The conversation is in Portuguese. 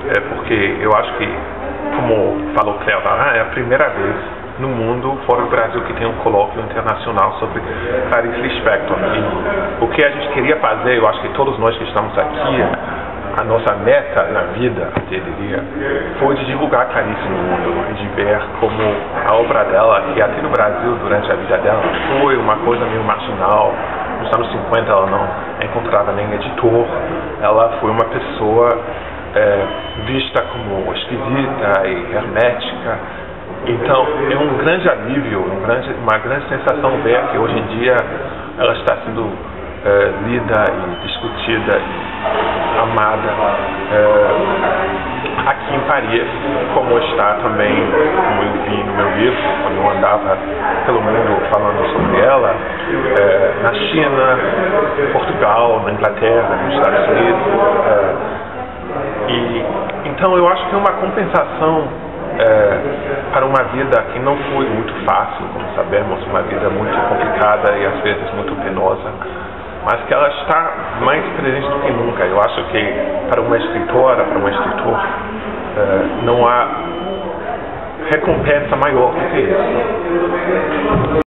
porque eu acho que, como falou Cléo Varan, é a primeira vez no mundo, fora do Brasil, que tem um colóquio internacional sobre Clarice Lispector. E o que a gente queria fazer, eu acho que todos nós que estamos aqui, a nossa meta na vida, eu diria, foi de divulgar Clarice no mundo e de ver como a obra dela, que até no Brasil, durante a vida dela, foi uma coisa meio marginal. Nos anos 50 ela não encontrava nem editor, ela foi uma pessoa vista como esquisita e hermética. Então é um grande alívio, uma grande sensação ver que hoje em dia ela está sendo lida e discutida e amada aqui em Paris, como está também, como eu vi no meu livro, quando eu andava pelo mundo falando sobre ela, na China, Portugal, na Inglaterra, nos Estados Unidos. Então eu acho que é uma compensação para uma vida que não foi muito fácil, como sabemos, uma vida muito complicada e às vezes muito penosa, mas que ela está mais presente do que nunca. Eu acho que para uma escritora, para um escritor, não há recompensa maior do que isso.